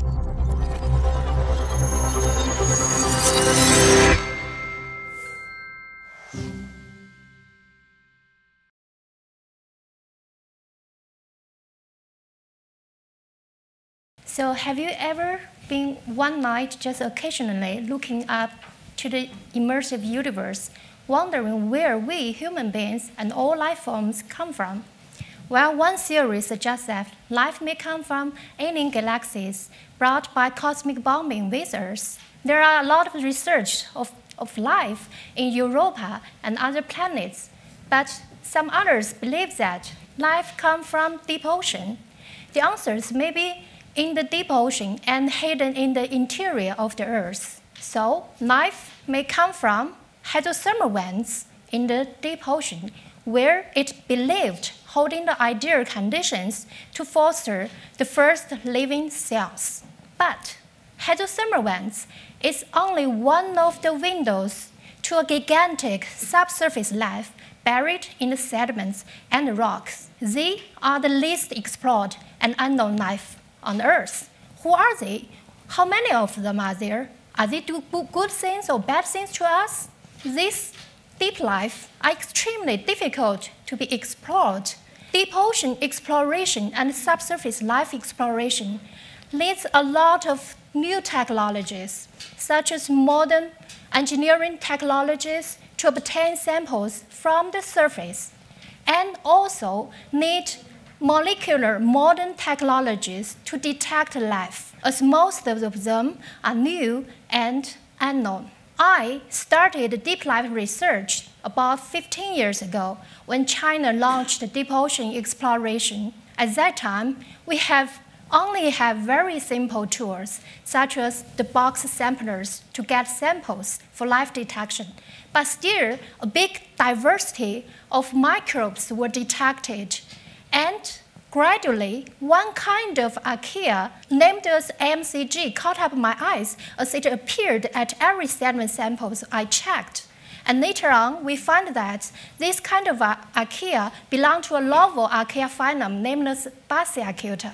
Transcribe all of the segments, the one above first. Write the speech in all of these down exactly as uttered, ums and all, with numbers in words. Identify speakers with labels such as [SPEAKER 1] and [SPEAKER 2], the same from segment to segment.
[SPEAKER 1] So have you ever been one night just occasionally looking up to the immersive universe, wondering where we human beings and all life forms come from? Well, one theory suggests that life may come from alien galaxies brought by cosmic bombing visitors. There are a lot of research of, of life in Europa and other planets, but some others believe that life comes from deep ocean. The answers may be in the deep ocean and hidden in the interior of the Earth. So, life may come from hydrothermal vents in the deep ocean, where it believed holding the ideal conditions to foster the first living cells. But hydrothermal vents is only one of the windows to a gigantic subsurface life buried in the sediments and rocks. They are the least explored and unknown life on Earth. Who are they? How many of them are there? Are they do good things or bad things to us? These deep life are extremely difficult to be explored. Deep ocean exploration and subsurface life exploration needs a lot of new technologies, such as modern engineering technologies to obtain samples from the surface, and also need molecular modern technologies to detect life, as most of them are new and unknown. I started deep life research about fifteen years ago when China launched deep ocean exploration. At that time, we have only have very simple tools, such as the box samplers to get samples for life detection. But still, a big diversity of microbes were detected. And gradually, one kind of archaea named as A M C G caught up my eyes as it appeared at every sediment samples I checked. And later on, we found that this kind of archaea belonged to a novel archaea phylum named as Baciarchaea.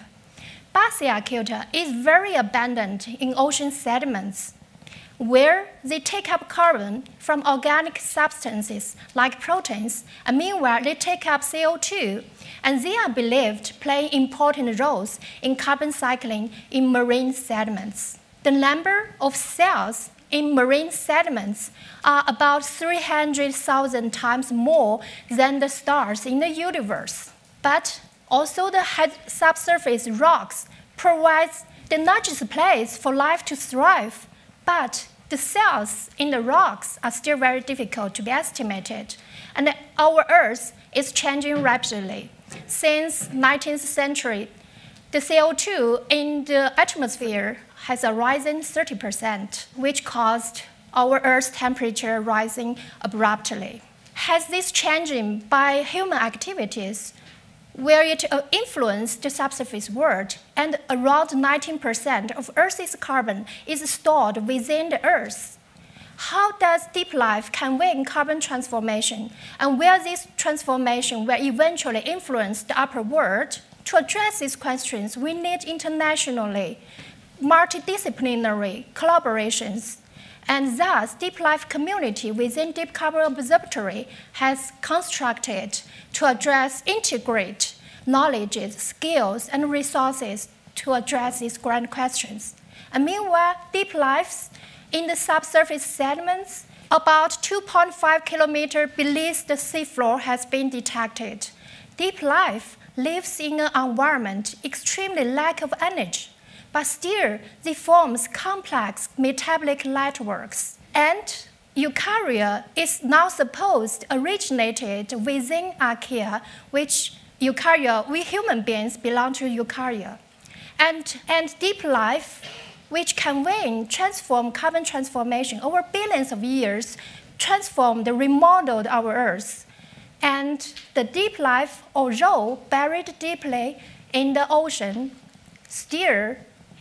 [SPEAKER 1] Baciarchaea is very abundant in ocean sediments, where they take up carbon from organic substances like proteins, and meanwhile they take up C O two, and they are believed to play important roles in carbon cycling in marine sediments. The number of cells in marine sediments are about three hundred thousand times more than the stars in the universe. But also the subsurface rocks provides the largest place for life to thrive, but the cells in the rocks are still very difficult to be estimated, and our Earth is changing rapidly. Since nineteenth century, the C O two in the atmosphere has risen thirty percent, which caused our Earth's temperature rising abruptly. Has this changing by human activities, where it influenced the subsurface world, and around nineteen percent of Earth's carbon is stored within the Earth? How does deep life convey in carbon transformation, and where this transformation will eventually influence the upper world? To address these questions, we need internationally multidisciplinary collaborations, and thus deep life community within Deep Carbon Observatory has constructed to address, integrate knowledges, skills, and resources to address these grand questions. And meanwhile, deep lives in the subsurface sediments, about two point five kilometers beneath the seafloor has been detected. Deep life lives in an environment extremely lack of energy, but still they forms complex metabolic networks. And eukarya is now supposed originated within archaea, which eukarya, we human beings belong to eukarya. And, and deep life, which convey, transform carbon transformation over billions of years, transformed, remodeled our Earth. And the deep life, although buried deeply in the ocean, still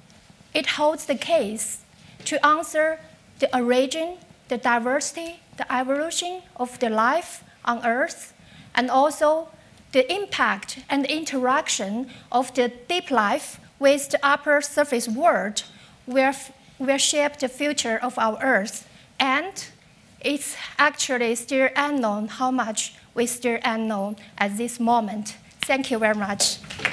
[SPEAKER 1] it holds the case to answer the origin, the diversity, the evolution of the life on Earth, and also the impact and interaction of the deep life with the upper surface world will, will shape the future of our Earth. And it's actually still unknown how much we still unknown at this moment. Thank you very much.